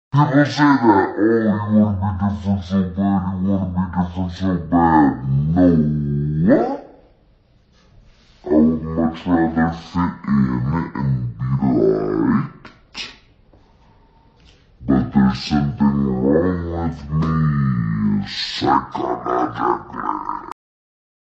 People say that, oh, you want to be different so bad, you want to be different so bad. No, what? I would much rather fit in and be liked. But there's something wrong with me psychologically.